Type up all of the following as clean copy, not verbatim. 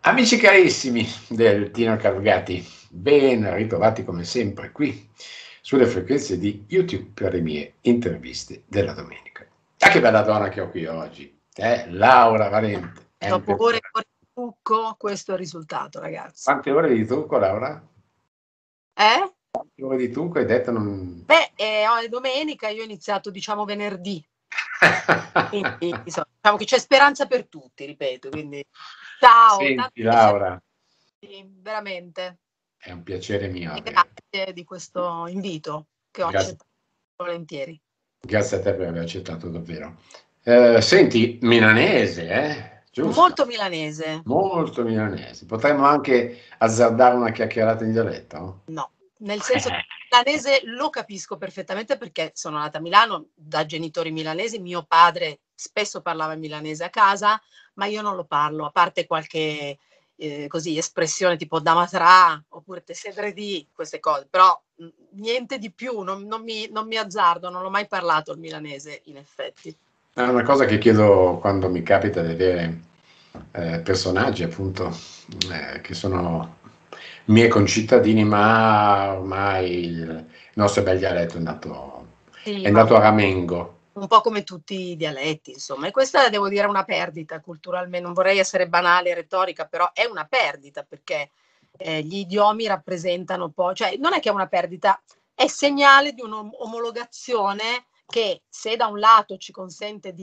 Amici carissimi del Tino Carugati, ben ritrovati come sempre qui sulle frequenze di YouTube per le mie interviste della domenica. Ah, che bella donna che ho qui oggi, Laura Valente. È un Dopo ore e piacere. ore di trucco, questo è il risultato, ragazzi. Quante ore di trucco, Laura? Eh? Quante ore di trucco hai detto non... Beh, è domenica, io ho iniziato, diciamo, venerdì. Quindi, insomma, diciamo che c'è speranza per tutti, ripeto. Quindi, ciao, tanto Senti, piacere, Laura, veramente. è un piacere mio E avere. grazie di questo invito che ho Grazie, accettato volentieri. grazie a te per aver accettato davvero. Senti, milanese, giusto? Molto milanese. Molto milanese. Potremmo anche azzardare una chiacchierata in dialetto? No, nel senso che il milanese lo capisco perfettamente perché sono nata a Milano da genitori milanesi, mio padre spesso parlava milanese a casa, ma io non lo parlo, a parte qualche così espressione tipo damatrà oppure tessedredì, queste cose, però niente di più, non mi azzardo, non l'ho mai parlato il milanese in effetti. È una cosa che chiedo quando mi capita di avere personaggi, appunto, che sono miei concittadini, ma ormai il nostro bel dialetto è Sì, ma andato a ramengo. un po' come tutti i dialetti, insomma. E questa devo dire è una perdita culturalmente, non vorrei essere banale e retorica, però è una perdita perché gli idiomi rappresentano poi, cioè non è che è una perdita, è segnale di un'omologazione che se da un lato ci consente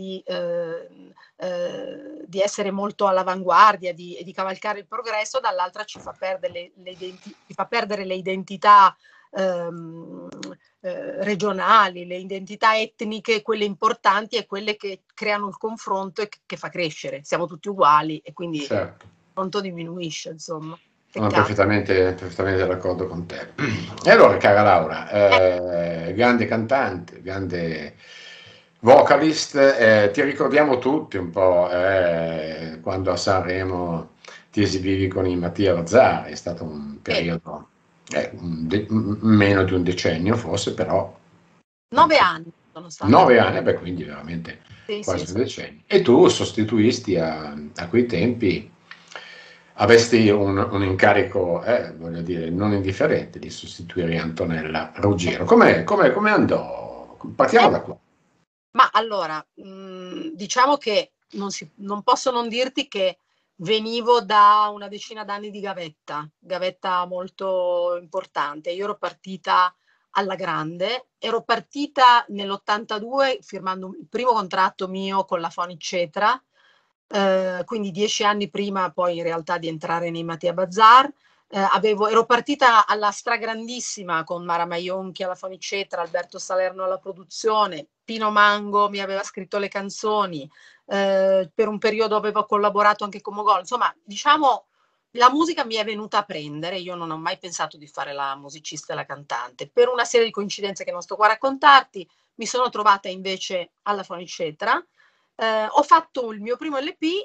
di essere molto all'avanguardia e di cavalcare il progresso, dall'altra ci fa perdere ci fa perdere le identità ehm, regionali, le identità etniche, quelle importanti e quelle che creano il confronto e che fa crescere. Siamo tutti uguali e quindi il Certo, confronto diminuisce, insomma. sono Peccato. perfettamente d'accordo con te. E allora, cara Laura, grande cantante, grande vocalist, ti ricordiamo tutti un po' quando a Sanremo ti esibivi con i Mattia Lazzari, è stato un periodo, meno di un decennio forse, però 9 anni sono stata lì. 9 anni, beh, quindi veramente Sì, sì, quasi sì. un decennio. E tu sostituisti a quei tempi, avesti un incarico, voglio dire, non indifferente di sostituire Antonella Ruggiero. Come andò? Partiamo Eh, da qua. ma allora, diciamo che non posso non dirti che venivo da una decina d'anni di gavetta molto importante. Io ero partita alla grande, ero partita nell'82 firmando il primo contratto mio con la Fonicetra, quindi 10 anni prima poi in realtà di entrare nei Mattia Bazar. Ero partita alla stragrandissima con Mara Maionchi alla Fonicetra, Alberto Salerno alla produzione, Pino Mango mi aveva scritto le canzoni, per un periodo avevo collaborato anche con Mogol, insomma diciamo la musica mi è venuta a prendere, io non ho mai pensato di fare la musicista e la cantante, per una serie di coincidenze che non sto qua a raccontarti, mi sono trovata invece alla Fonicetra, ho fatto il mio primo LP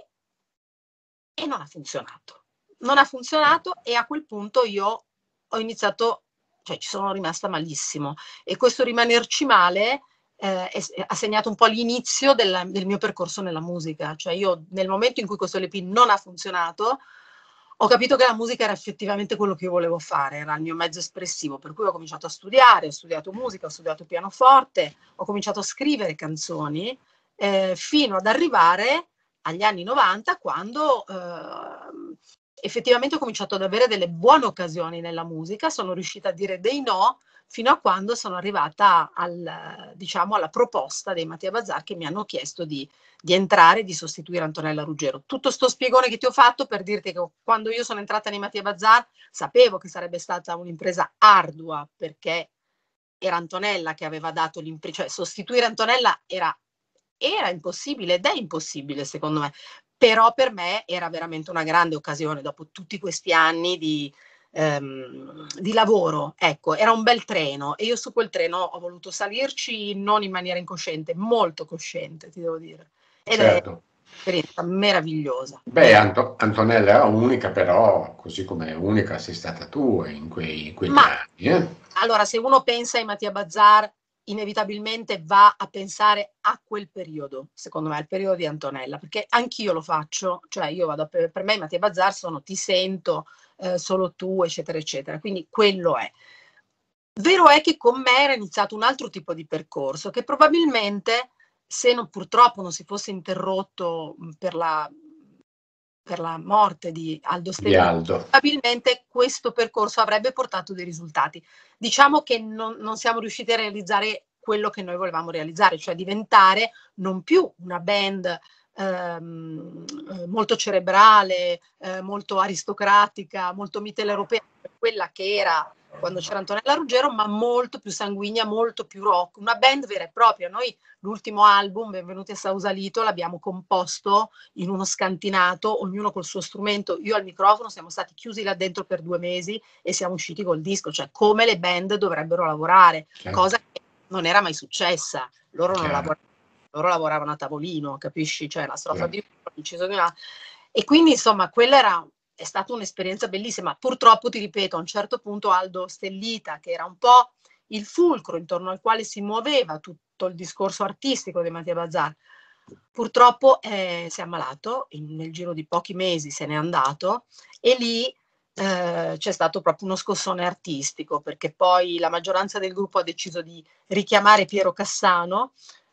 e non ha funzionato. Non ha funzionato e a quel punto io ho iniziato, cioè ci sono rimasta malissimo e questo rimanerci male ha segnato un po' l'inizio del mio percorso nella musica. Cioè io nel momento in cui questo LP non ha funzionato ho capito che la musica era effettivamente quello che io volevo fare, era il mio mezzo espressivo, per cui ho cominciato a studiare, ho studiato musica, ho studiato pianoforte, ho cominciato a scrivere canzoni fino ad arrivare agli anni 90 quando effettivamente ho cominciato ad avere delle buone occasioni nella musica, sono riuscita a dire dei no fino a quando sono arrivata diciamo, alla proposta dei Mattia Bazar che mi hanno chiesto di entrare e di sostituire Antonella Ruggero. Tutto sto spiegone che ti ho fatto per dirti che quando io sono entrata nei Mattia Bazar sapevo che sarebbe stata un'impresa ardua perché era Antonella che aveva dato l'impresa, cioè sostituire Antonella era impossibile ed è impossibile secondo me, però per me era veramente una grande occasione dopo tutti questi anni di lavoro, ecco, era un bel treno e io su quel treno ho voluto salirci non in maniera incosciente, molto cosciente, ti devo dire, ed è Certo. un'esperienza meravigliosa, Beh, Antonella era unica, però così come unica sei stata tu in quegli Ma anni, eh? allora, se uno pensa ai Mattia Bazar, inevitabilmente va a pensare a quel periodo, secondo me, al periodo di Antonella, perché anch'io lo faccio, cioè io vado per me i Mattia Bazar sono Ti sento, Solo tu, eccetera, eccetera, quindi quello è. Vero è che con me era iniziato un altro tipo di percorso che probabilmente, se purtroppo non si fosse interrotto per la morte di Aldo Di Stellini, Aldo. probabilmente questo percorso avrebbe portato dei risultati. Diciamo che non siamo riusciti a realizzare quello che noi volevamo realizzare, cioè diventare non più una band molto cerebrale, molto aristocratica, molto mitteleuropea, quella che era quando c'era Antonella Ruggero, ma molto più sanguigna, molto più rock, una band vera e propria. Noi l'ultimo album, Benvenuti a Sausalito, l'abbiamo composto in uno scantinato, ognuno col suo strumento, io al microfono, siamo stati chiusi là dentro per 2 mesi e siamo usciti col disco, cioè come le band dovrebbero lavorare, cosa che non era mai successa. Loro lavoravano a tavolino, capisci? Cioè la strofa di uno, l'inciso di una. E quindi insomma quella è stata un'esperienza bellissima. Purtroppo, ti ripeto, a un certo punto Aldo Stellita, che era un po' il fulcro intorno al quale si muoveva tutto il discorso artistico di Mattia Bazar, purtroppo si è ammalato, nel giro di pochi mesi se n'è andato, e lì c'è stato proprio uno scossone artistico, perché poi la maggioranza del gruppo ha deciso di richiamare Piero Cassano.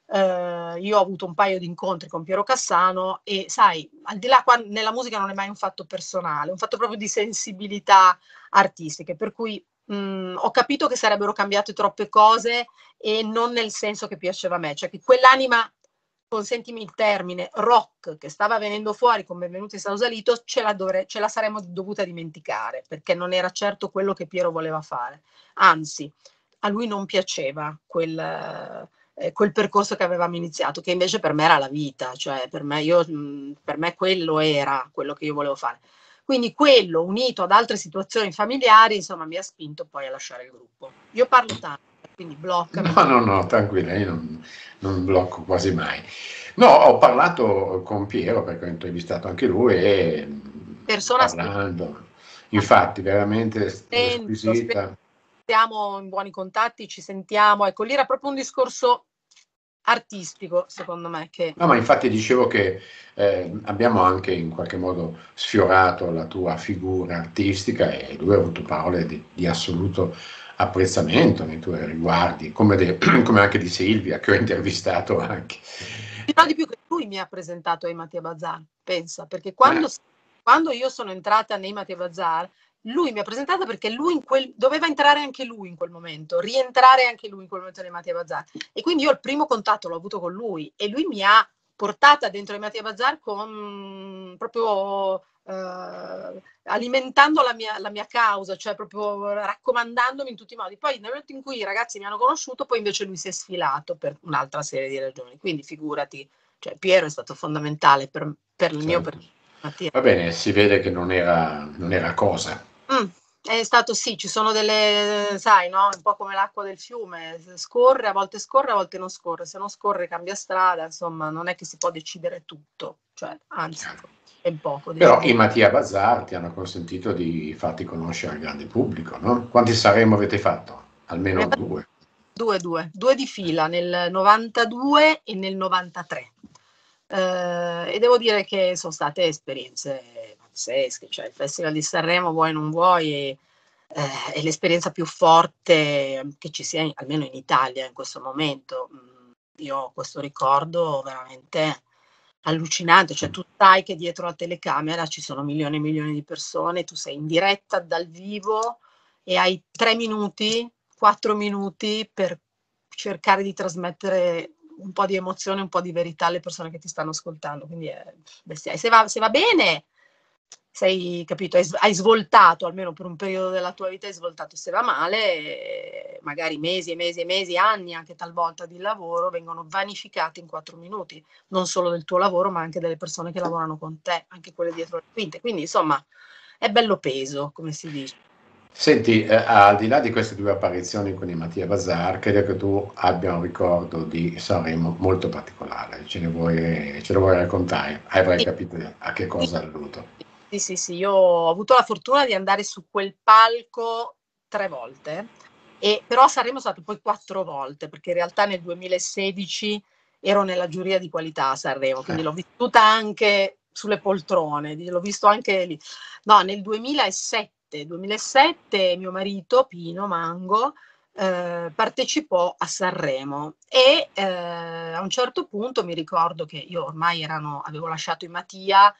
Io ho avuto un paio di incontri con Piero Cassano e sai, al di là, qua nella musica non è mai un fatto personale, è un fatto proprio di sensibilità artistiche, per cui ho capito che sarebbero cambiate troppe cose e non nel senso che piaceva a me, cioè che quell'anima, consentimi il termine, rock che stava venendo fuori con Benvenuti a Sausalito ce la saremmo dovuta dimenticare, perché non era certo quello che Piero voleva fare, anzi a lui non piaceva quel percorso che avevamo iniziato, che invece per me era la vita, cioè per me quello era quello che io volevo fare. Quindi quello, unito ad altre situazioni familiari, insomma, mi ha spinto poi a lasciare il gruppo. Io parlo tanto, quindi bloccami. No, tranquilla, io non blocco quasi mai. No, ho parlato con Piero perché ho intervistato anche lui e Persona parlando, infatti, veramente spento, squisita. siamo in buoni contatti, ci sentiamo. Ecco, lì era proprio un discorso artistico, secondo me, che No, ma infatti dicevo che abbiamo anche in qualche modo sfiorato la tua figura artistica e lui ha avuto parole di assoluto apprezzamento nei tuoi riguardi, come anche di Silvia, che ho intervistato anche. dirò di più, che lui mi ha presentato ai Mattia Bazar, pensa, perché Eh, quando io sono entrata nei Mattia Bazar, lui mi ha presentata perché lui doveva entrare anche lui in quel momento, rientrare anche lui in quel momento nei Mattia Bazar. E quindi io il primo contatto l'ho avuto con lui e lui mi ha portata dentro i Mattia Bazar con proprio alimentando la mia causa, cioè proprio raccomandandomi in tutti i modi. Poi nel momento in cui i ragazzi mi hanno conosciuto, poi invece lui si è sfilato per un'altra serie di ragioni. Quindi figurati, cioè Piero è stato fondamentale per il mio certo. percorso. Mattia. Va bene, si vede che non era cosa. È stato sì, ci sono delle, sai, no? Un po' come l'acqua del fiume, scorre, a volte non scorre, se non scorre cambia strada, insomma, non è che si può decidere tutto, cioè, anzi, è in poco Però i decidere. Mattia Bazar ti hanno consentito di farti conoscere al grande pubblico, no? Quanti Sanremo avete fatto? Almeno due. Due di fila, nel 92 e nel 93. E devo dire che sono state esperienze pazzesche, cioè il Festival di Sanremo, vuoi non vuoi, è l'esperienza più forte che ci sia, almeno in Italia in questo momento. Io ho questo ricordo veramente allucinante, cioè tu sai che dietro la telecamera ci sono milioni e milioni di persone, tu sei in diretta dal vivo e hai 3 minuti, 4 minuti per cercare di trasmettere un po' di emozione, un po' di verità alle persone che ti stanno ascoltando. Quindi è bestiale. Se va bene, sei capito, hai svoltato, almeno per un periodo della tua vita hai svoltato. Se va male, magari mesi e mesi e mesi, anni anche talvolta di lavoro vengono vanificati in 4 minuti, non solo del tuo lavoro, ma anche delle persone che lavorano con te, anche quelle dietro le quinte. Quindi, insomma, è bello peso, come si dice. Senti, al di là di queste due apparizioni con i Mattia Bazar, credo che tu abbia un ricordo di Sanremo molto particolare. Ce lo vuoi raccontare? Avrai Sì, capito a che cosa alludo. sì, io ho avuto la fortuna di andare su quel palco 3 volte. Però a Sanremo è stato poi 4 volte, perché in realtà nel 2016 ero nella giuria di qualità a Sanremo, quindi l'ho vissuta anche sulle poltrone, l'ho visto anche lì. No, nel 2007 mio marito Pino Mango partecipò a Sanremo e a un certo punto mi ricordo che io ormai avevo lasciato i Mattia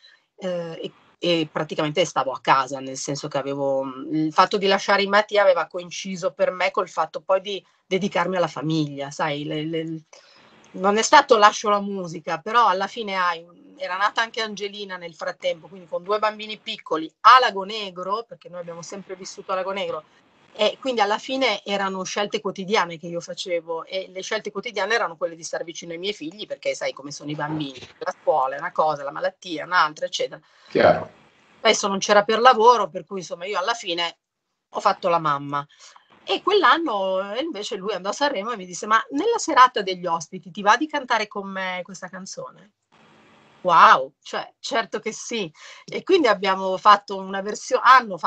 e praticamente stavo a casa, nel senso che il fatto di lasciare i Mattia aveva coinciso per me col fatto poi di dedicarmi alla famiglia, sai, non è stato lascio la musica, però alla fine era nata anche Angelina nel frattempo, quindi con 2 bambini piccoli a Lago Negro, perché noi abbiamo sempre vissuto a Lago Negro, e quindi alla fine erano scelte quotidiane che io facevo, e le scelte quotidiane erano quelle di stare vicino ai miei figli, perché sai come sono i bambini, la scuola è una cosa, la malattia è un'altra, eccetera. Chiaro. Adesso non c'era per lavoro, per cui insomma io alla fine ho fatto la mamma. E quell'anno invece lui andò a Sanremo e mi disse: ma nella serata degli ospiti ti va di cantare con me questa canzone? Wow, cioè certo che sì. E quindi abbiamo fatto una versione,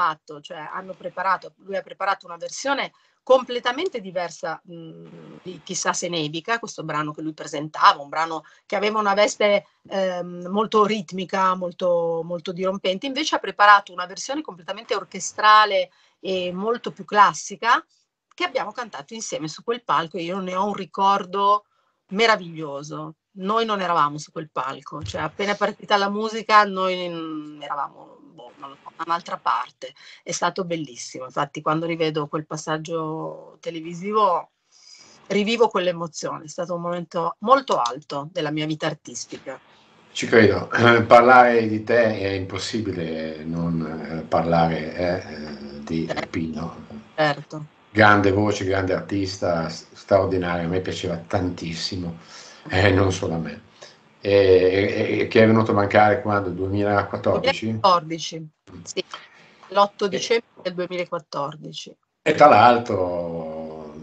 lui ha preparato una versione completamente diversa di Chissà se nevica, questo brano che lui presentava, un brano che aveva una veste molto ritmica, molto, molto dirompente. Invece ha preparato una versione completamente orchestrale e molto più classica, che abbiamo cantato insieme su quel palco, e io ne ho un ricordo meraviglioso. Noi non eravamo su quel palco, cioè appena è partita la musica noi eravamo da un'altra parte. È stato bellissimo, infatti quando rivedo quel passaggio televisivo rivivo quell'emozione, è stato un momento molto alto della mia vita artistica. Ci credo, parlare di te è impossibile non parlare di Pino. Certo. Grande voce, grande artista, straordinario, a me piaceva tantissimo, non solo a me. E che è venuto a mancare quando? 2014? 2014, sì, l'8 dicembre del 2014. E tra l'altro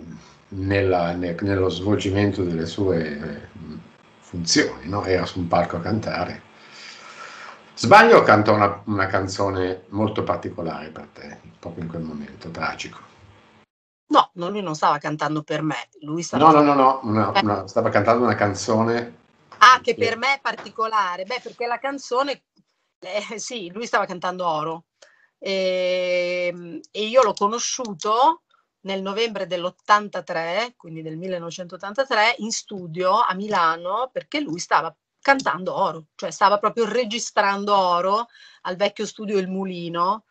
nello svolgimento delle sue funzioni, no? Era su un palco a cantare. Sbaglio o cantò una canzone molto particolare per te, proprio in quel momento, tragico? No, lui non stava cantando per me, lui stava No, stava cantando una canzone. che per me è particolare. Beh, perché la canzone, sì, lui stava cantando Oro. E io l'ho conosciuto nel novembre dell'83, quindi del 1983, in studio a Milano, perché lui stava cantando Oro, cioè stava proprio registrando Oro al vecchio studio Il Mulino.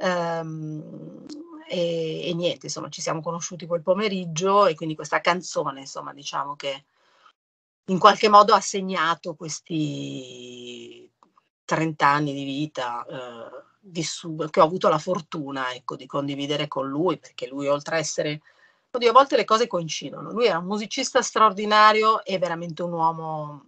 E niente, insomma, ci siamo conosciuti quel pomeriggio, e quindi questa canzone, insomma, diciamo che in qualche modo ha segnato questi 30 anni di vita che ho avuto la fortuna, ecco, di condividere con lui, perché lui, oltre a essere, oddio, a volte le cose coincidono, lui era un musicista straordinario e veramente un uomo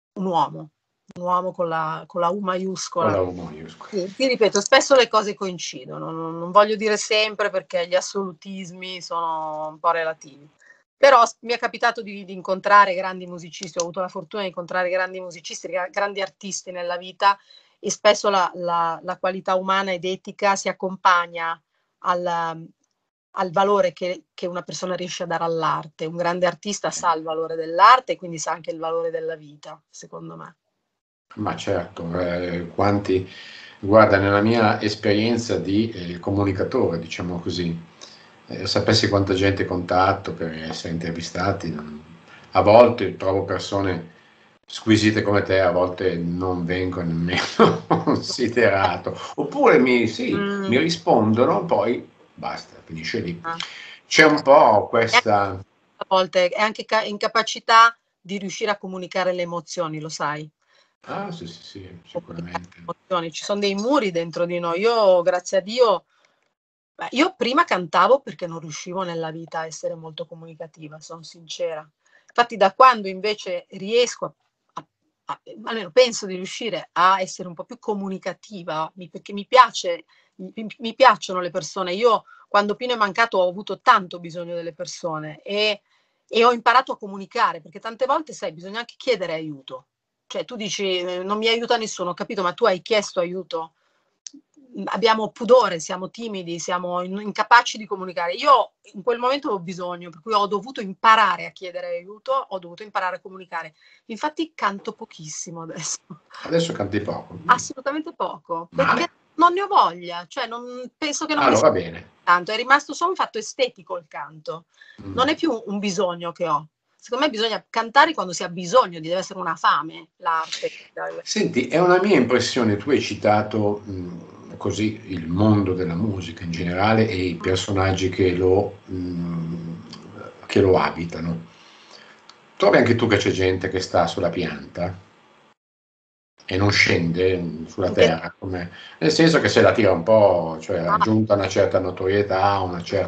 con la U maiuscola. Con la U maiuscola. Ti ripeto, spesso le cose coincidono, non voglio dire sempre, perché gli assolutismi sono un po' relativi. Però mi è capitato di incontrare grandi musicisti, ho avuto la fortuna di incontrare grandi musicisti, grandi artisti nella vita, e spesso la qualità umana ed etica si accompagna al valore che una persona riesce a dare all'arte. Un grande artista sa il valore dell'arte e quindi sa anche il valore della vita, secondo me. Ma certo, guarda, nella mia esperienza di comunicatore, diciamo così, sapessi quanta gente contatto per essere intervistati, a volte trovo persone squisite come te, a volte non vengo nemmeno considerato, oppure mi rispondono, poi basta, finisce lì. C'è un po' questa... A volte è anche incapacità di riuscire a comunicare le emozioni, lo sai? Ah, sì, sicuramente. Ci sono dei muri dentro di noi. Io, grazie a Dio, io prima cantavo perché non riuscivo nella vita a essere molto comunicativa, sono sincera. Infatti, da quando invece riesco almeno penso di riuscire a essere un po' più comunicativa, perché mi piacciono le persone. Io, quando Pino è mancato, ho avuto tanto bisogno delle persone, e ho imparato a comunicare, perché tante volte, sai, bisogna anche chiedere aiuto. Cioè tu dici non mi aiuta nessuno, ho capito, ma tu hai chiesto aiuto? abbiamo pudore, siamo timidi, siamo incapaci di comunicare. Io in quel momento avevo bisogno, per cui ho dovuto imparare a chiedere aiuto, ho dovuto imparare a comunicare. Infatti canto pochissimo adesso. Adesso canti poco. Assolutamente poco, perché Male? non ne ho voglia, cioè penso che non mi Allora sia bene. tanto, è rimasto solo un fatto estetico il canto, non è Mm. più un bisogno che ho. Secondo me bisogna cantare quando si ha bisogno, deve essere una fame, l'arte. Senti, è una mia impressione, tu hai citato così il mondo della musica in generale e i personaggi che lo abitano. Trovi anche tu che c'è gente che sta sulla pianta e non scende sulla terra, nel senso che se la tira un po', cioè ha raggiunta una certa notorietà,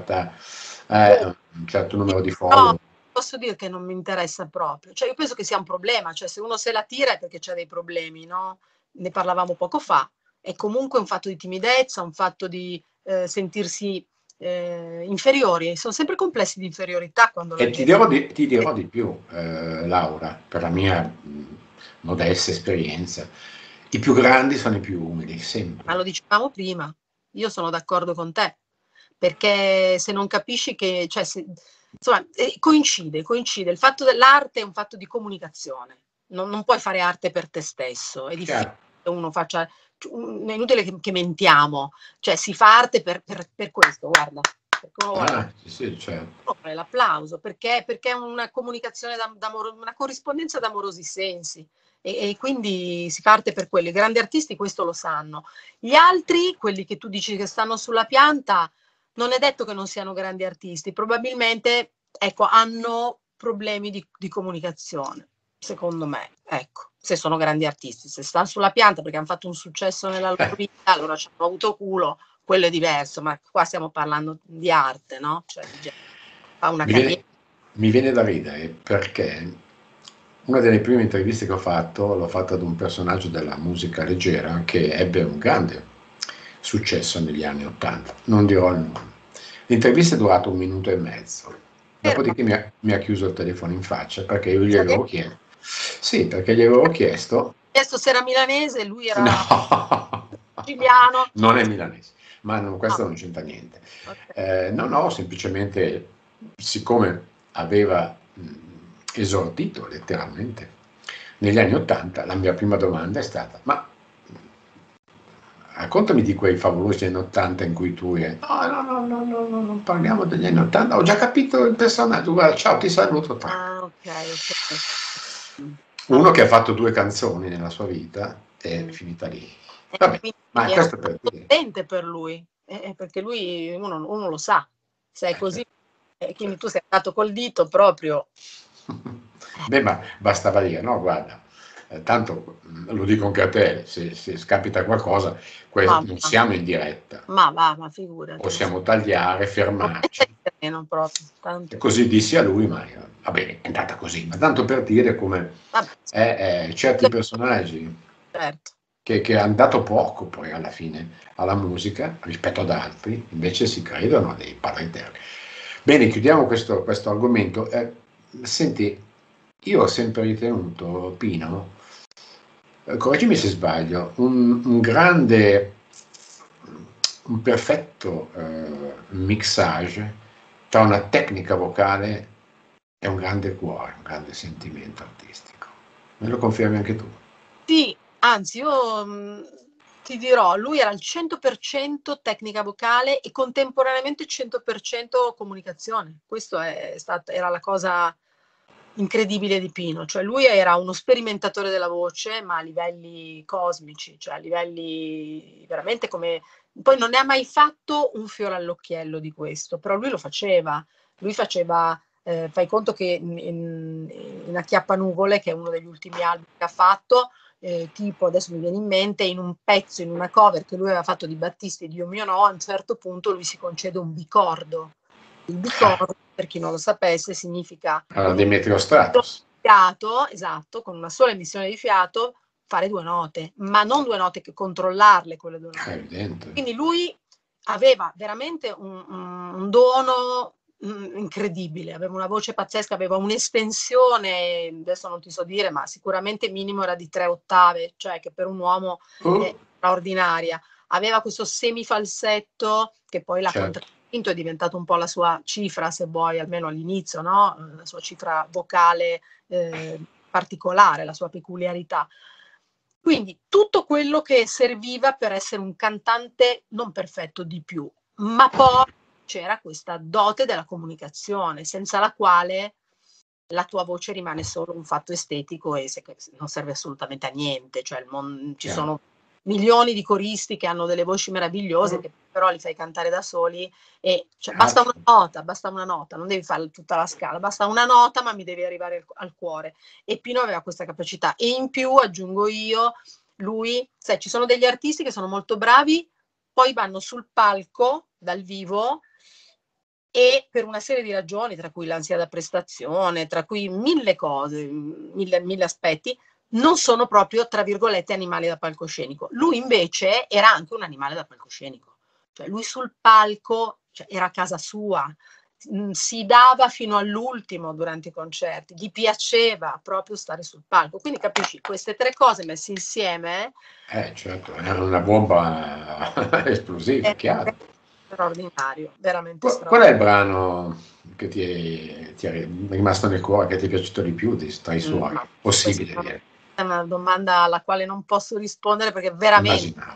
un certo numero di No, follower. posso dire che non mi interessa proprio. Cioè, io penso che sia un problema, cioè se uno se la tira è perché c'ha dei problemi, no? Ne parlavamo poco fa. È comunque un fatto di timidezza, un fatto di sentirsi inferiori. Sono sempre complessi di inferiorità quando la E gente... ti dirò di più, Laura, per la mia modesta esperienza, i più grandi sono i più umili, Ma lo sempre. dicevamo prima, io sono d'accordo con te, perché se non capisci che... Cioè, insomma, coincide. Il fatto dell'arte è un fatto di comunicazione. Non puoi fare arte per te stesso, è difficile Chiaro. che uno faccia... È inutile che mentiamo, cioè si fa arte per questo, guarda, perché uno vuole Ah, sì, sì, certo. l'applauso, perché è una comunicazione d'amore, una corrispondenza d'amorosi sensi e quindi si parte per quello. I grandi artisti questo lo sanno. Gli altri, quelli che tu dici che stanno sulla pianta, non è detto che non siano grandi artisti, probabilmente ecco, hanno problemi di comunicazione, secondo me, ecco, se sono grandi artisti, se stanno sulla pianta perché hanno fatto un successo nella loro vita, allora ci hanno avuto culo, quello è diverso, ma qua stiamo parlando di arte, no? Cioè di gente che fa una Mi carriera. viene, mi viene da ridere perché una delle prime interviste che ho fatto l'ho fatta ad un personaggio della musica leggera che ebbe un grande successo negli anni '80. Non dirò il nome. L'intervista è durata 1 minuto e mezzo. Fermo, Dopodiché mi ha chiuso il telefono in faccia perché io gli cosa gli hai avevo chiesto. Sì, perché gli avevo chiesto. chiesto se era milanese, lui era No, siciliano. non è milanese, ma Ah, questo non c'entra niente. ok. No, semplicemente siccome aveva esordito letteralmente negli anni '80, la mia prima domanda è stata: ma raccontami di quei favolosi anni '80 in cui tu eri. No, no, no, no, no, no, non parliamo degli anni '80, ho già capito il personaggio, guarda, ciao, ti saluto. Ah, ok, ok. Uno Vabbè. che ha fatto 2 canzoni nella sua vita è Mm. finita lì. Vabbè, ma Quindi era questo per dire. potente per lui, perché lui uno lo sa, se è così, Certo, quindi certo. tu sei andato col dito proprio. Beh, ma bastava dire, no, guarda, tanto lo dico anche a te, se scapita qualcosa, Ma non va, siamo in diretta, ma figurati, non possiamo tagliare, mette fermarci. il terreno proprio, E tanto. così dissi a lui, ma va bene, è andata così, ma tanto per dire come Vabbè, certi personaggi certo. che hanno dato poco poi alla fine alla musica rispetto ad altri, invece si credono dei padri eterni. Bene, chiudiamo questo argomento. Senti, io ho sempre ritenuto, Pino, correggimi se sbaglio, un perfetto mixage tra una tecnica vocale e un grande cuore, un grande sentimento artistico. Me lo confermi anche tu? Sì, anzi io ti dirò, lui era al 100% tecnica vocale e contemporaneamente 100% comunicazione. Questo era la cosa incredibile di Pino, cioè lui era uno sperimentatore della voce, ma a livelli cosmici, cioè a livelli veramente come... Poi non ne ha mai fatto un fiore all'occhiello di questo, però lui faceva fai conto che in Acchiappanuvole, che è uno degli ultimi album che ha fatto, tipo adesso mi viene in mente, in un pezzo, in una cover che lui aveva fatto di Battisti e Dio mio no, a un certo punto lui si concede un bicordo. Il Ah, bicordo, per chi non lo sapesse, significa allora con un Demetrio solo Stratos, fiato, esatto, con una sola emissione di fiato, fare 2 note, ma non 2 note che controllarle quelle 2 note. è evidente. Quindi lui aveva veramente un dono incredibile, aveva una voce pazzesca, aveva un'estensione, adesso non ti so dire, ma sicuramente minimo era di 3 ottave, cioè che per un uomo è Oh, straordinaria. aveva questo semifalsetto che poi l'ha certo. contraddistinto, è diventato un po' la sua cifra, se vuoi, almeno all'inizio, no? La sua cifra vocale particolare, la sua peculiarità. Quindi tutto quello che serviva per essere un cantante non perfetto di più, ma poi c'era questa dote della comunicazione, senza la quale la tua voce rimane solo un fatto estetico e non serve assolutamente a niente. Cioè ci sono milioni di coristi che hanno delle voci meravigliose, che però li fai cantare da soli e cioè, basta una nota, non devi fare tutta la scala, basta una nota ma mi devi arrivare al cuore. E Pino aveva questa capacità. E in più, aggiungo io, lui, sai, ci sono degli artisti che sono molto bravi, poi vanno sul palco dal vivo e per una serie di ragioni, tra cui l'ansia da prestazione, tra cui mille cose, mille aspetti, non sono proprio, tra virgolette, animali da palcoscenico. Lui invece era anche un animale da palcoscenico. Cioè lui sul palco, cioè, era a casa sua, si dava fino all'ultimo durante i concerti, gli piaceva proprio stare sul palco. Quindi capisci, queste tre cose messe insieme... certo, è una bomba esplosiva, chiaro. Straordinario, veramente Qual è straordinario. il brano che ti è rimasto nel cuore, che ti è piaciuto di più tra i suoi? No, Possibile dire. è una domanda alla quale non posso rispondere perché veramente Immaginavo.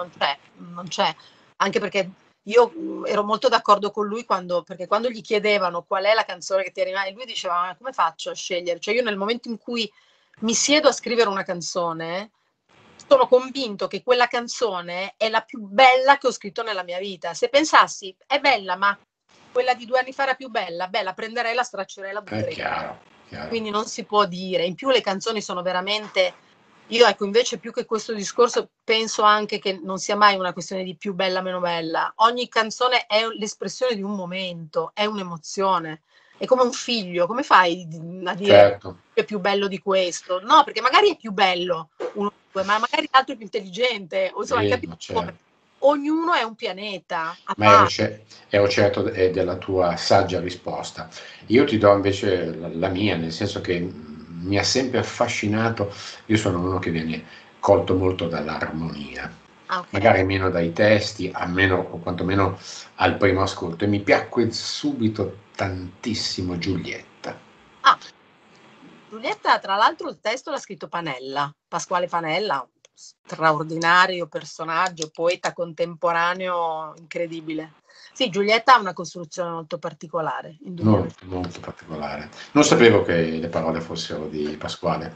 non c'è, anche perché io ero molto d'accordo con lui perché quando gli chiedevano qual è la canzone che ti è rimasta, e lui diceva: ma come faccio a scegliere? Cioè io nel momento in cui mi siedo a scrivere una canzone sono convinto che quella canzone è la più bella che ho scritto nella mia vita. Se pensassi è bella, ma quella di 2 anni fa era più bella, la prenderei, la straccerei, la È butterei. chiaro. Quindi non si può dire. In più le canzoni sono veramente... Io ecco, invece più che questo discorso penso anche che non sia mai una questione di più bella, meno bella. Ogni canzone è l'espressione di un momento, è un'emozione. È come un figlio, come fai a dire Certo. che è più bello di questo? No, perché magari è più bello uno, ma magari l'altro è più intelligente, o insomma, capito? Certo. Ognuno è un pianeta a Ma parte. ero certo della tua saggia risposta. Io ti do invece la mia, nel senso che mi ha sempre affascinato. Io sono uno che viene colto molto dall'armonia, magari Okay. meno dai testi, almeno o quantomeno al primo ascolto, e mi piacque subito tantissimo Giulietta. Ah, Giulietta, tra l'altro il testo l'ha scritto Panella, Pasquale Panella, straordinario personaggio, poeta contemporaneo incredibile. Sì, Giulietta ha una costruzione molto particolare, indubbiamente. Molto, molto particolare. Non sapevo che le parole fossero di Pasquale.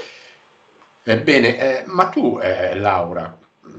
Bene, ma tu, Laura,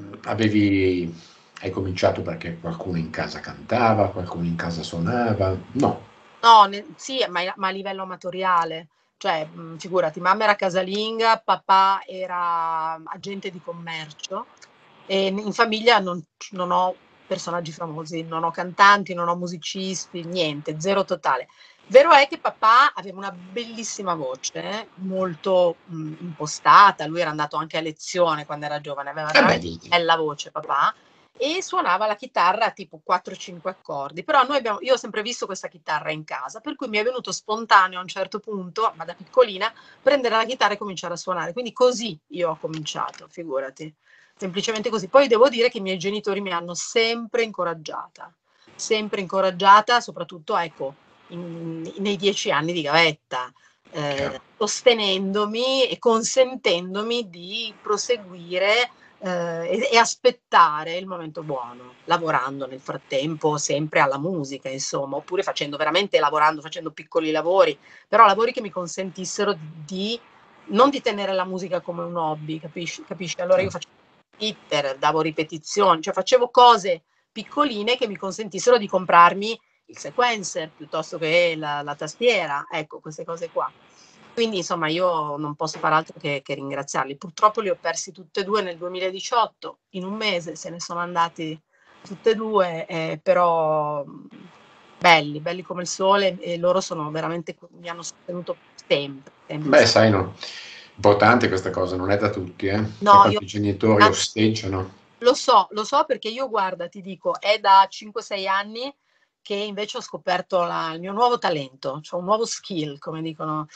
hai cominciato perché qualcuno in casa cantava, qualcuno in casa suonava? No. No, sì, ma a livello amatoriale. Cioè, figurati, mamma era casalinga, papà era agente di commercio e in famiglia non ho personaggi famosi, non ho cantanti, non ho musicisti, niente, zero totale. Vero è che papà aveva una bellissima voce, molto impostata, lui era andato anche a lezione quando era giovane, aveva Beh, veramente vedi. una bella voce papà, e suonava la chitarra tipo 4-5 accordi. Però io ho sempre visto questa chitarra in casa, per cui mi è venuto spontaneo a un certo punto, ma da piccolina, prendere la chitarra e cominciare a suonare. Quindi così io ho cominciato, figurati. Semplicemente così. Poi devo dire che i miei genitori mi hanno sempre incoraggiata, soprattutto ecco, nei 10 anni di gavetta. Sostenendomi e consentendomi di proseguire e aspettare il momento buono, lavorando nel frattempo sempre alla musica, insomma, oppure facendo piccoli lavori, però lavori che mi consentissero non di tenere la musica come un hobby, capisci? Allora io facevo hitter, davo ripetizioni, cioè facevo cose piccoline che mi consentissero di comprarmi il sequencer piuttosto che la tastiera, ecco, queste cose qua. Quindi insomma io non posso far altro che ringraziarli. Purtroppo li ho persi tutte e due nel 2018, in un mese se ne sono andati tutte e due, però belli come il sole, e loro sono veramente, mi hanno sostenuto sempre. Beh, sai, no, importante questa cosa, non è da tutti, sai No, io quanti genitori osteggiano. lo so perché io, guarda, ti dico, è da 5-6 anni che invece ho scoperto il mio nuovo talento, cioè un nuovo skill, come dicono.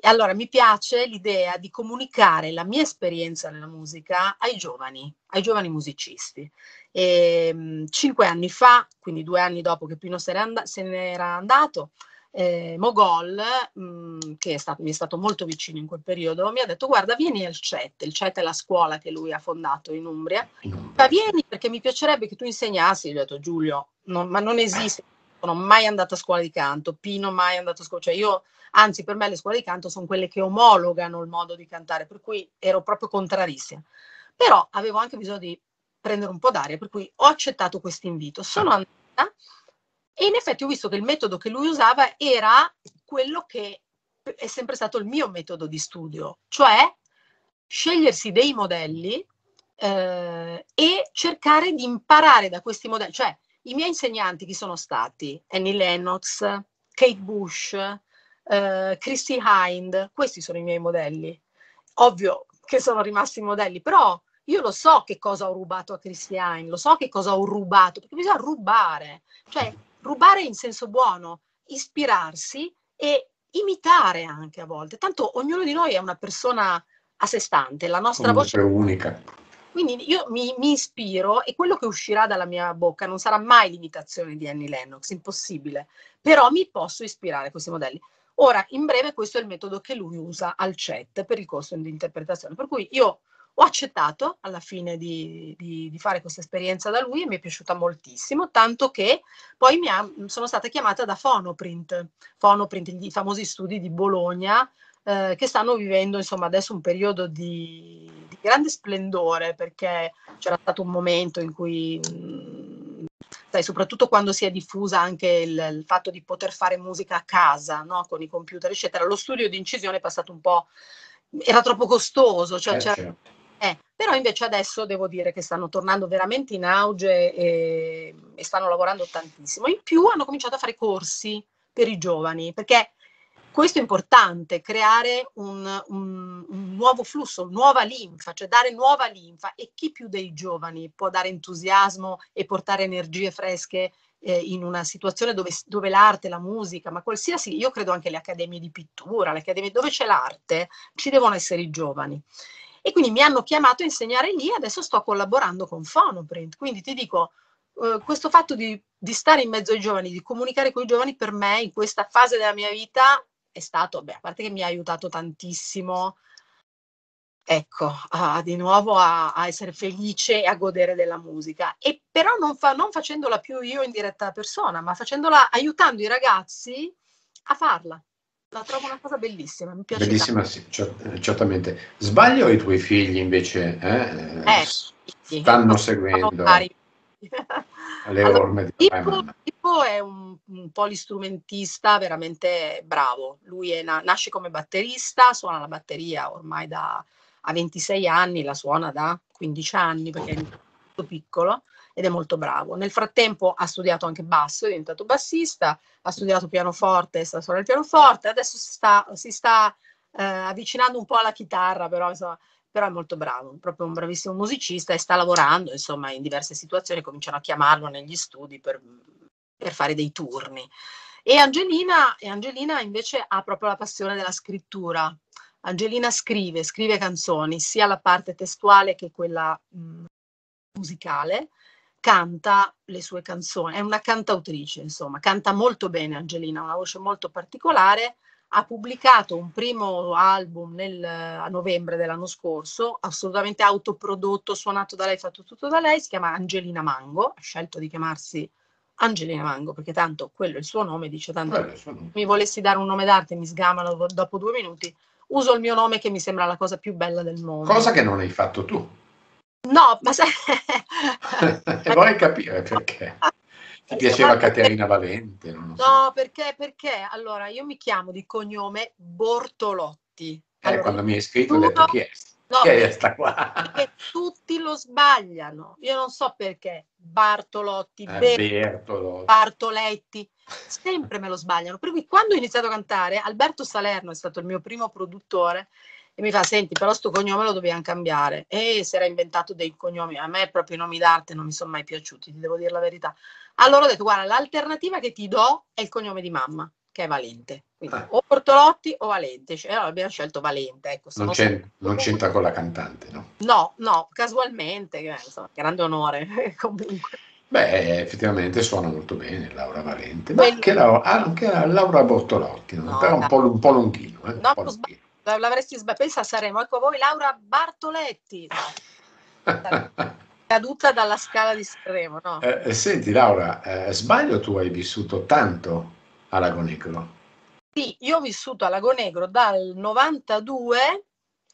E allora mi piace l'idea di comunicare la mia esperienza nella musica ai giovani musicisti. 5 anni fa, quindi 2 anni dopo che Pino se n'era andato, Mogol, che mi è stato molto vicino in quel periodo, mi ha detto: guarda, vieni al CET. Il CET è la scuola che lui ha fondato in Umbria. Ma vieni, perché mi piacerebbe che tu insegnassi. Gli ho detto: Giulio, ma non esiste, non sono mai andata a scuola di canto, Pino mai andato a scuola, cioè io, anzi, per me le scuole di canto sono quelle che omologano il modo di cantare, per cui ero proprio contrarissima. Però avevo anche bisogno di prendere un po' d'aria, per cui ho accettato questo invito. Sono andata e in effetti ho visto che il metodo che lui usava era quello che è sempre stato il mio metodo di studio, cioè scegliersi dei modelli e cercare di imparare da questi modelli. Cioè, i miei insegnanti chi sono stati? Annie Lennox, Kate Bush, Christy Hind, questi sono i miei modelli. Ovvio che sono rimasti modelli, però io lo so che cosa ho rubato a Christy Hind, lo so che cosa ho rubato, perché bisogna rubare, cioè rubare in senso buono, ispirarsi e imitare anche a volte. Tanto ognuno di noi è una persona a sé stante, la nostra voce è unica. Quindi io mi ispiro e quello che uscirà dalla mia bocca non sarà mai l'imitazione di Annie Lennox, impossibile, però mi posso ispirare a questi modelli. Ora, in breve, questo è il metodo che lui usa al CET per il corso di interpretazione, per cui io ho accettato alla fine di fare questa esperienza da lui e mi è piaciuta moltissimo, tanto che poi sono stata chiamata da Phonoprint, i famosi studi di Bologna, che stanno vivendo insomma adesso un periodo di grande splendore, perché c'era stato un momento in cui sai, soprattutto quando si è diffusa anche il fatto di poter fare musica a casa, no? Con i computer eccetera, lo studio di incisione è passato un po', era troppo costoso, cioè però invece adesso devo dire che stanno tornando veramente in auge e stanno lavorando tantissimo. In più hanno cominciato a fare corsi per i giovani, perché questo è importante, creare un nuovo flusso, nuova linfa, cioè dare nuova linfa, e chi più dei giovani può dare entusiasmo e portare energie fresche in una situazione dove l'arte, la musica, ma qualsiasi, io credo anche le accademie di pittura, le accademie dove c'è l'arte, ci devono essere i giovani. E quindi mi hanno chiamato a insegnare lì, adesso sto collaborando con Phonoprint, quindi ti dico, questo fatto di stare in mezzo ai giovani, di comunicare con i giovani, per me in questa fase della mia vita è stato, a parte che mi ha aiutato tantissimo, ecco, di nuovo a essere felice e a godere della musica, e però non facendola più io in diretta persona, ma aiutando i ragazzi a farla. La trovo una cosa bellissima, mi piace Bellissima, sì, certamente. Sbaglio, i tuoi figli invece stanno seguendo le allora, orme di mamma? Pippo è un polistrumentista veramente bravo. Lui nasce come batterista, suona la batteria ormai ha 26 anni, la suona da 15 anni perché è molto piccolo ed è molto bravo. Nel frattempo ha studiato anche basso, è diventato bassista, ha studiato pianoforte, sta suonando il pianoforte, adesso si sta avvicinando un po' alla chitarra, però insomma, però è molto bravo, proprio un bravissimo musicista, e sta lavorando insomma in diverse situazioni, cominciano a chiamarlo negli studi per fare dei turni. E Angelina invece ha proprio la passione della scrittura. Angelina scrive canzoni, sia la parte testuale che quella musicale, canta le sue canzoni, è una cantautrice, insomma, canta molto bene Angelina, ha una voce molto particolare. Ha pubblicato un primo album a novembre dell'anno scorso, assolutamente autoprodotto, suonato da lei, fatto tutto da lei, si chiama Angelina Mango, ha scelto di chiamarsi Angelina Mango perché tanto quello è il suo nome, dice tanto mi volessi dare un nome d'arte mi sgamano dopo 2 minuti, uso il mio nome che mi sembra la cosa più bella del mondo. Cosa che non hai fatto tu. No, ma sai... E vorrei capire perché. Ti piaceva Caterina Valente? Non lo so. No, perché allora io mi chiamo di cognome Bortolotti. Allora, Quando mi hai scritto ho detto chi è? Chi è sta qua? Perché tutti lo sbagliano. Io non so perché. Bartolotti, Bertolo. Bartoletti, sempre me lo sbagliano. Per cui quando ho iniziato a cantare, Alberto Salerno è stato il mio primo produttore e mi fa: senti, però sto cognome lo dobbiamo cambiare. E si era inventato dei cognomi. A me proprio i nomi d'arte non mi sono mai piaciuti, ti devo dire la verità. Allora ho detto: guarda, l'alternativa che ti do è il cognome di mamma. che è Valente. Quindi Ah, o Bortolotti o Valente, cioè, abbiamo scelto Valente. Ecco, non c'entra con la cantante, no? No, casualmente, insomma, grande onore comunque. Beh, effettivamente suona molto bene Laura Valente, ma Quello, anche Laura Bortolotti, no? no, Però dai, un po' lunghino, un no, po' lunghino. l'avresti sbagliato, pensa a Sanremo, ecco voi Laura Bartoletti, no, caduta dalla scala di Sanremo, no? Senti Laura, sbaglio, tu hai vissuto tanto a Lago Negro? Sì, io ho vissuto a Lago Negro dal 92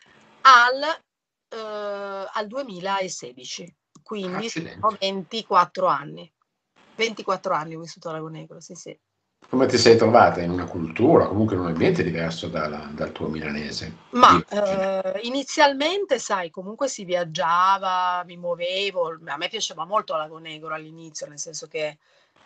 al 2016, quindi sono Accidenti. 24 anni. 24 anni ho vissuto a Lago Negro, sì, sì. Come ti sei trovata in una cultura, comunque in un ambiente diverso dal tuo milanese Ma di origine? inizialmente, sai, comunque si viaggiava, mi muovevo, a me piaceva molto Lago Negro all'inizio, nel senso che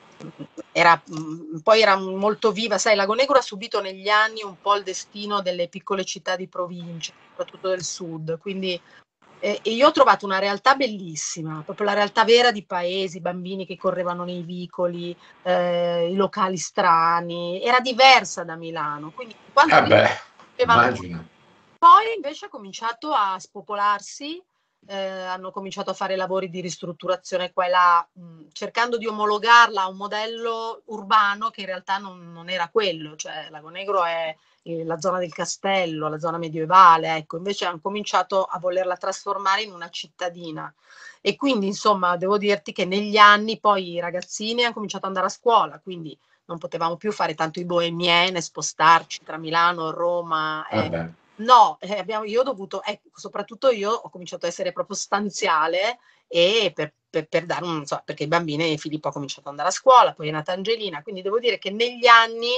poi era molto viva, sai, Lago Negro ha subito negli anni un po' il destino delle piccole città di provincia, soprattutto del sud, quindi e io ho trovato una realtà bellissima, proprio la realtà vera di paesi, i bambini che correvano nei vicoli, i locali strani, era diversa da Milano, quindi quanto Ah lì beh, facevano. immagino. Poi invece ha cominciato a spopolarsi, hanno cominciato a fare lavori di ristrutturazione qua e là, cercando di omologarla a un modello urbano che in realtà non era quello, cioè Lago Negro è la zona del castello, la zona medievale, ecco, invece hanno cominciato a volerla trasformare in una cittadina. E quindi, insomma, devo dirti che negli anni poi i ragazzini hanno cominciato ad andare a scuola, quindi non potevamo più fare tanto i bohemienne, spostarci tra Milano e Roma. Ah beh, No, io ho dovuto, soprattutto io ho cominciato a essere proprio stanziale e per dare insomma, perché i bambini, Filippo ha cominciato ad andare a scuola, poi è nata Angelina, quindi devo dire che negli anni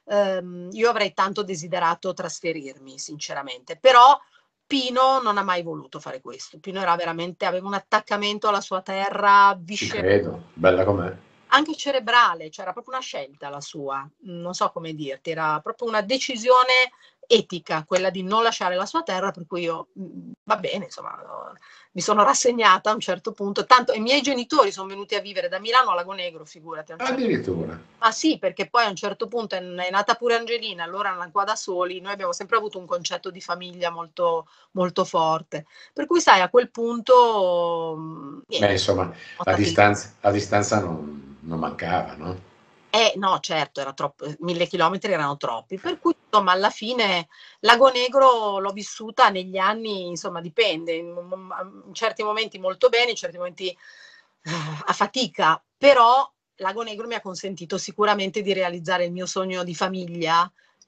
io avrei tanto desiderato trasferirmi, sinceramente, però Pino non ha mai voluto fare questo. Pino era veramente, aveva un attaccamento alla sua terra ci viscerale, credo, bella com'è. anche cerebrale, cioè era proprio una scelta la sua, non so come dirti, era proprio una decisione etica, quella di non lasciare la sua terra, per cui io, va bene, insomma, mi sono rassegnata a un certo punto, tanto i miei genitori sono venuti a vivere da Milano a Lago Negro, figurati, a un certo. Addirittura. Ma sì, perché poi a un certo punto è nata pure Angelina, allora erano qua da soli, noi abbiamo sempre avuto un concetto di famiglia molto, molto forte, per cui sai, a quel punto, Beh, niente, insomma, siamo stati. la distanza non mancava, no? No, certo, era troppo, 1000 chilometri erano troppi, per cui insomma alla fine Lago Negro l'ho vissuta negli anni, insomma dipende, in certi momenti molto bene, in certi momenti a fatica, però Lago Negro mi ha consentito sicuramente di realizzare il mio sogno di famiglia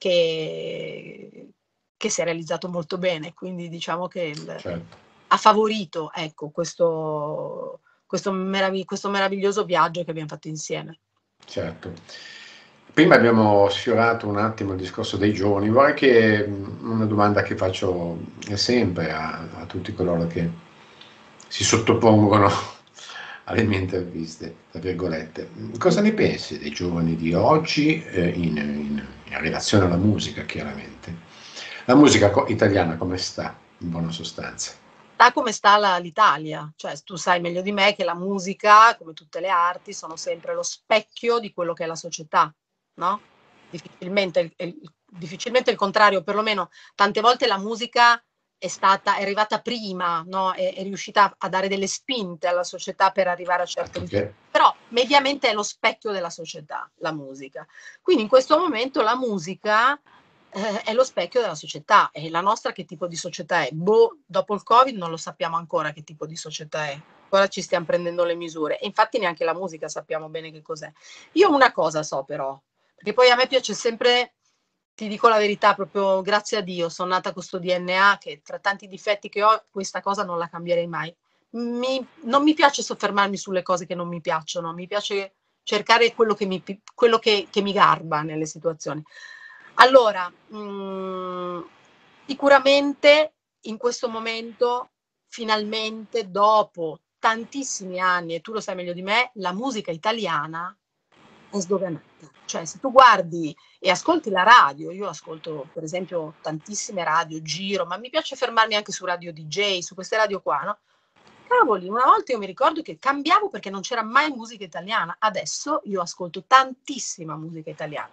che si è realizzato molto bene, quindi diciamo che Certo, ha favorito, ecco, questo meraviglioso viaggio che abbiamo fatto insieme. certo. Prima abbiamo sfiorato un attimo il discorso dei giovani. Vorrei che una domanda che faccio sempre a tutti coloro che si sottopongono alle mie interviste, tra virgolette. Cosa ne pensi dei giovani di oggi in relazione alla musica, chiaramente? La musica italiana come sta, in buona sostanza? Sta come sta l'Italia, cioè tu sai meglio di me che la musica, come tutte le arti, sono sempre lo specchio di quello che è la società, no? Difficilmente il contrario, perlomeno tante volte la musica è arrivata prima, no? È riuscita a dare delle spinte alla società per arrivare a certe risultati. Perché? Però mediamente è lo specchio della società, la musica. Quindi in questo momento la musica è lo specchio della società. E la nostra che tipo di società è? Boh, dopo il Covid non lo sappiamo ancora che tipo di società è. Ancora ci stiamo prendendo le misure. E infatti neanche la musica sappiamo bene che cos'è. Io una cosa so però, perché poi a me piace sempre, ti dico la verità, proprio grazie a Dio, sono nata con questo DNA che tra tanti difetti che ho, questa cosa non la cambierei mai. Non mi piace soffermarmi sulle cose che non mi piacciono, mi piace cercare quello che mi garba nelle situazioni. Allora, sicuramente in questo momento, finalmente, dopo tantissimi anni, e tu lo sai meglio di me, la musica italiana è sdoganata. Cioè, se tu guardi e ascolti la radio, io ascolto per esempio tantissime radio, giro, ma mi piace fermarmi anche su Radio DJ, su queste radio qua, no? Cavoli, una volta io mi ricordo che cambiavo perché non c'era mai musica italiana, adesso io ascolto tantissima musica italiana.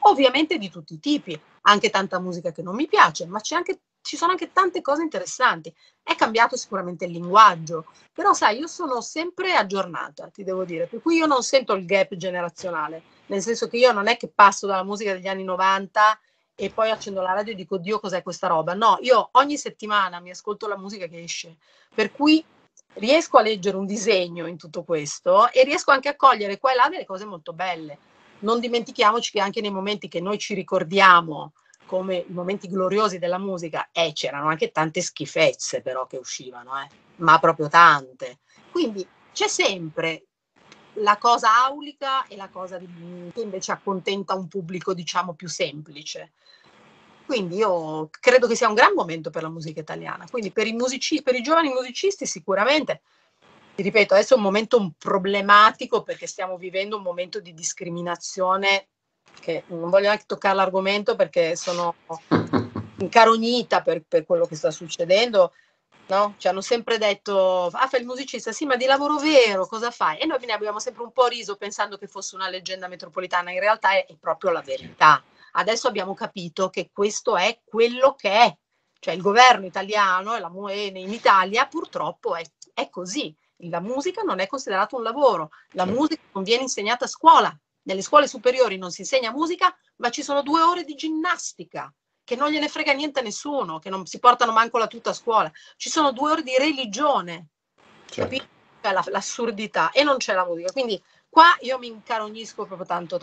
ovviamente di tutti i tipi, anche tanta musica che non mi piace, ma ci sono anche tante cose interessanti. È cambiato sicuramente il linguaggio, però sai, io sono sempre aggiornata, ti devo dire, per cui io non sento il gap generazionale, nel senso che io non è che passo dalla musica degli anni 90 e poi accendo la radio e dico, Dio, cos'è questa roba? No, io ogni settimana mi ascolto la musica che esce, per cui riesco a leggere un disegno in tutto questo e riesco anche a cogliere qua e là delle cose molto belle. Non dimentichiamoci che anche nei momenti che noi ci ricordiamo come i momenti gloriosi della musica, c'erano anche tante schifezze però che uscivano, ma proprio tante. Quindi c'è sempre la cosa aulica e la cosa che invece accontenta un pubblico, diciamo, più semplice. Quindi io credo che sia un gran momento per la musica italiana. Quindi per i giovani musicisti sicuramente, ti ripeto, adesso è un momento problematico perché stiamo vivendo un momento di discriminazione che non voglio neanche toccare l'argomento perché sono incarognita per quello che sta succedendo. No? Ci hanno sempre detto, fai il musicista, sì, ma di lavoro vero cosa fai? E noi ne abbiamo sempre un po' riso pensando che fosse una leggenda metropolitana, in realtà è proprio la verità. Adesso abbiamo capito che questo è quello che è, cioè il governo italiano e la MUE in Italia purtroppo è così. La musica non è considerata un lavoro, la musica non viene insegnata a scuola, nelle scuole superiori non si insegna musica, ma ci sono 2 ore di ginnastica che non gliene frega niente a nessuno, che non si portano manco la tuta a scuola. Ci sono 2 ore di religione, capito? L'assurdità, e non c'è la musica. Quindi qua io mi incarognisco proprio tanto.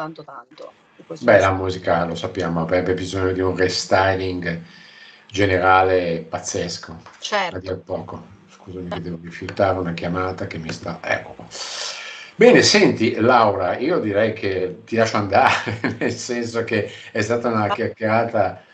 Beh, la musica, lo sappiamo, avrebbe bisogno di un restyling generale pazzesco, a dir poco. Scusami che devo rifiutare una chiamata che mi sta... Ecco qua. Bene, senti Laura, io direi che ti lascio andare, nel senso che è stata una chiacchierata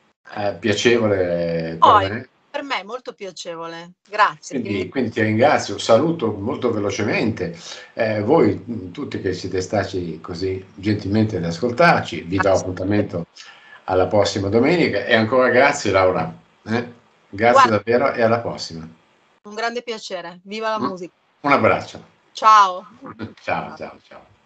piacevole per me. Per me è molto piacevole, grazie. Quindi ti ringrazio, saluto molto velocemente voi tutti che siete stati così gentilmente ad ascoltarci, vi do appuntamento alla prossima domenica e ancora grazie Laura, grazie davvero e alla prossima. Un grande piacere, viva la musica. Un abbraccio. Ciao. Ciao.